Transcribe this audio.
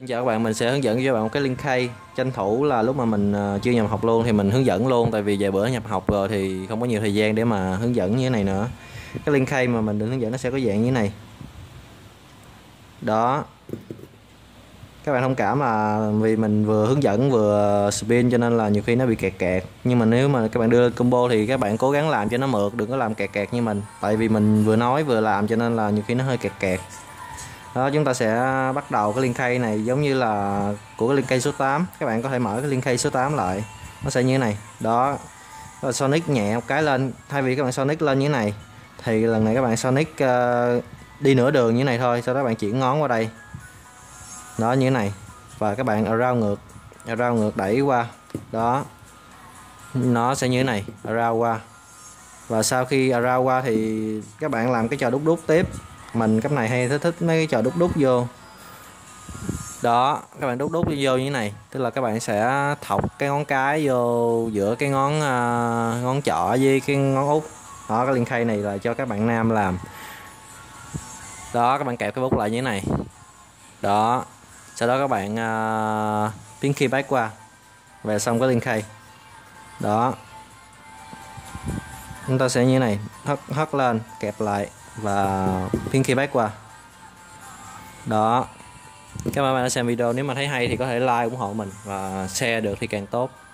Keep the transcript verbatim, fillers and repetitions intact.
Xin chào các bạn, mình sẽ hướng dẫn cho các bạn một cái link key. Tranh thủ là lúc mà mình uh, chưa nhập học luôn thì mình hướng dẫn luôn, tại vì vài bữa nhập học rồi thì không có nhiều thời gian để mà hướng dẫn như thế này nữa. Cái link key mà mình định hướng dẫn nó sẽ có dạng như thế này. Đó. Các bạn thông cảm là vì mình vừa hướng dẫn vừa spin cho nên là nhiều khi nó bị kẹt kẹt. Nhưng mà nếu mà các bạn đưa combo thì các bạn cố gắng làm cho nó mượt, đừng có làm kẹt kẹt như mình. Tại vì mình vừa nói vừa làm cho nên là nhiều khi nó hơi kẹt kẹt. Đó, chúng ta sẽ bắt đầu cái link key này giống như là của cái link key số tám. Các bạn có thể mở cái link key số tám lại, nó sẽ như thế này. Đó, rồi Sonic nhẹ một cái lên, thay vì các bạn Sonic lên như thế này thì lần này các bạn Sonic uh, đi nửa đường như thế này thôi, sau đó bạn chuyển ngón qua đây. Đó, như thế này. Và các bạn around ngược, around ngược đẩy qua. Đó, nó sẽ như thế này, around qua. Và sau khi around qua thì các bạn làm cái trò đúc đúc tiếp. Mình cấp này hay thích thích mấy cái trò đúc đúc vô. Đó, các bạn đúc đúc vô như thế này, tức là các bạn sẽ thọc cái ngón cái vô giữa cái ngón uh, ngón trỏ với cái ngón út. Đó, cái link key này là cho các bạn nam làm. Đó, các bạn kẹp cái bút lại như thế này. Đó, sau đó các bạn uh, pinky back qua về xong cái link key. Đó, chúng ta sẽ như thế này, hất hất lên, kẹp lại và pinky back qua. Đó. Cảm ơn các bạn đã xem video. Nếu mà thấy hay thì có thể like ủng hộ mình và share được thì càng tốt.